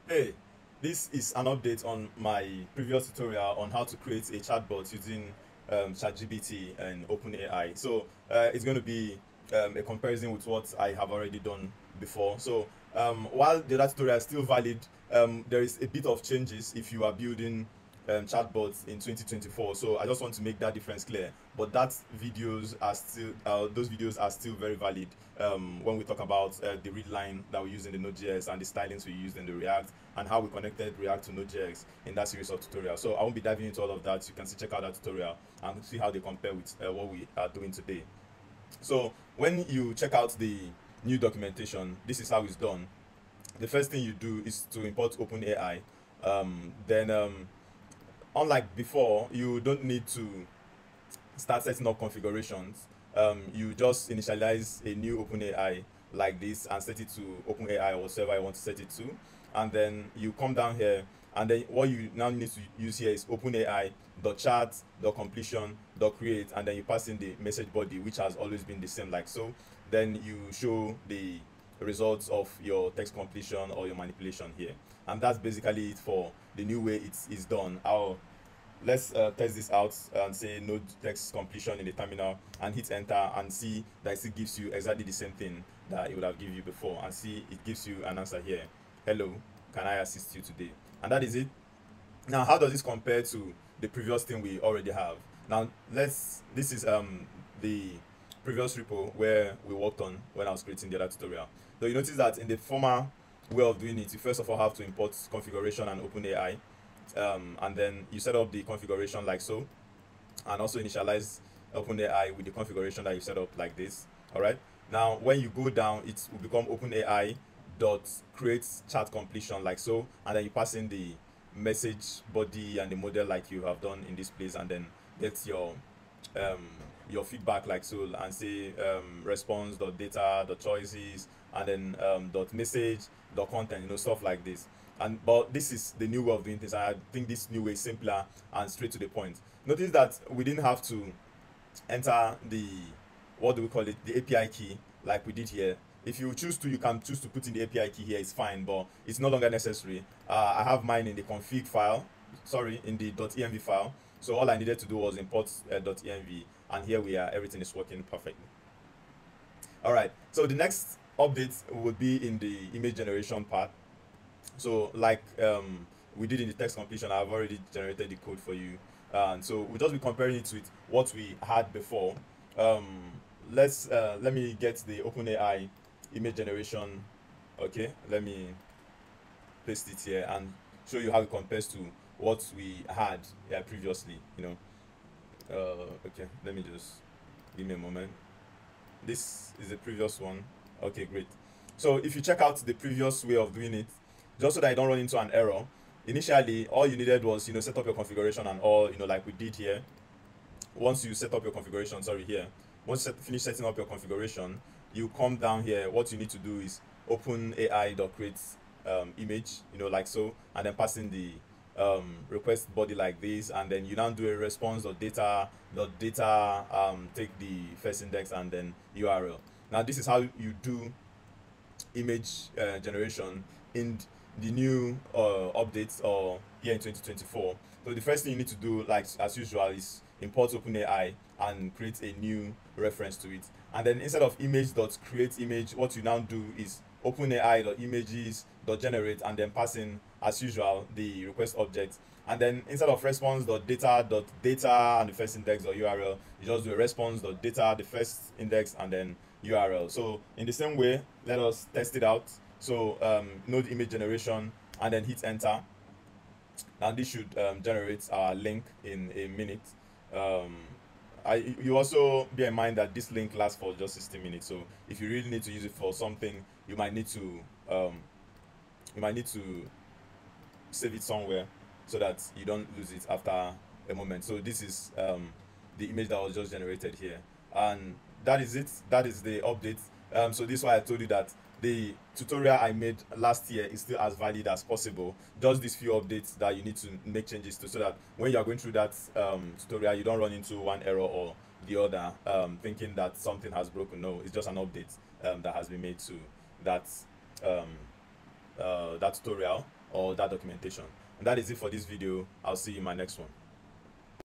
Hey, this is an update on my previous tutorial on how to create a chatbot using ChatGPT and openai. So it's going to be a comparison with what I have already done before. So while the other tutorial is still valid, there is a bit of changes if you are building chatbots in 2024. So I just want to make that difference clear. But those videos are still very valid when we talk about the read line that we use in the Nodejs and the stylings we used in the React and how we connected React to Nodejs in that series of tutorials. So I won't be diving into all of that. You can check out that tutorial and see how they compare with what we are doing today. So when you check out the new documentation, this is how it's done. The first thing you do is to import OpenAI. Then unlike before, you don't need to start setting up configurations. You just initialize a new OpenAI like this and set it to OpenAI or whatever you want to set it to. And then you come down here, and then what you now need to use here is OpenAI .chat .completion .create, and then you pass in the message body, which has always been the same like so. Then you show the results of your text completion or your manipulation here, and that's basically it for the new way it's done. Let's test this out and say node text completion in the terminal and hit enter and see that it still gives you exactly the same thing that it would have given you before, and see it gives you an answer here. Hello, can I assist you today? And that is it. Now how does this compare to the previous thing we already have? Now this is the previous repo where we worked on when I was creating the other tutorial. So you notice that in the former way of doing it, you first of all have to import configuration and OpenAI, and then you set up the configuration like so, and also initialize OpenAI with the configuration that you set up like this. All right. Now, when you go down, it will become OpenAI dot create chat completion like so, and then you pass in the message body and the model like you have done in this place, and then get um your feedback like so, and say response dot data dot choices, and then dot message dot content, stuff like this. And but this is the new way of doing things. I think this new way is simpler and straight to the point. Notice that we didn't have to enter the, what do we call it, the API key like we did here. If you choose to, you can choose to put in the API key here, it's fine, but it's no longer necessary. I have mine in the config file, sorry, in the .env file. So all I needed to do was import .env, and here we are, everything is working perfectly. All right, so the next update would be in the image generation part. So like we did in the text completion, I've already generated the code for you, and so we'll just be comparing it with what we had before. Let me get the OpenAI image generation. Okay, let me paste it here and show you how it compares to what we had previously. Okay, let me just give me a moment. This is the previous one. Okay, great. So if you check out the previous way of doing it, just so that you don't run into an error, initially all you needed was set up your configuration and all, like we did here. Once you set up your configuration, sorry, here, once you finish setting up your configuration, you come down here. What you need to do is open ai.create image, like so, and then pass in the request body like this, and then you now do a response.data take the first index and then URL. Now this is how you do image generation in the new updates or here in 2024. So the first thing you need to do, like as usual, is import OpenAI and create a new reference to it. And then instead of image.create image, what you now do is OpenAI.images.generate, and then pass in as usual the request object. And then instead of response.data and the first index or URL, you just do a response.data, the first index, and then URL. So in the same way, let us test it out. So node image generation, and then hit enter. Now this should generate our link in a minute. You also bear in mind that this link lasts for just 60 minutes. So if you really need to use it for something, you might need to save it somewhere so that you don't lose it after a moment. So this is the image that was just generated here, and that is it. That is the update. So this is why I told you that the tutorial I made last year is still as valid as possible. Just these few updates that you need to make changes to, so that when you are going through that tutorial, you don't run into one error or the other, thinking that something has broken. No, it's just an update that has been made to that that tutorial or that documentation. And that is it for this video. I'll see you in my next one.